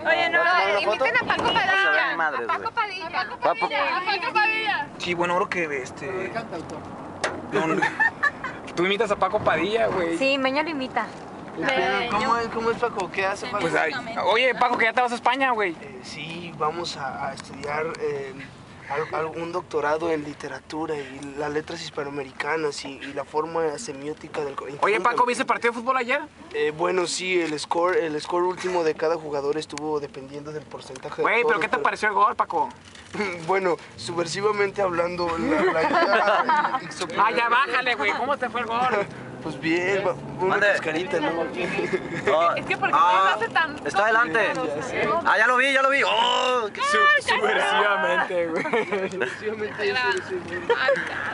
Oye, no, inviten a Paco Padilla. Madres, A Paco Padilla. A Paco Padilla. Sí, bueno, creo que no, tú imitas a Paco Padilla, güey. Sí, Meño lo imita. ¿Cómo es Paco? ¿Qué hace Paco? Pues, oye, Paco, que ya te vas a España, güey. Sí, vamos a estudiar un doctorado en literatura y las letras hispanoamericanas y la forma semiótica del... Oye, Paco, ¿viste el partido de fútbol ayer? Bueno, sí, el score último de cada jugador estuvo dependiendo del porcentaje. Güey, ¿pero qué te pareció el gol, Paco? Bueno, subversivamente hablando, la idea... Ya bájale, güey, ¿cómo te fue el gol? Pues bien, una cascarita, ¿no? Es que ¿por qué no hace tan... Está adelante. Ya lo vi. ¡Oh! Subversivamente, güey. Subversivamente.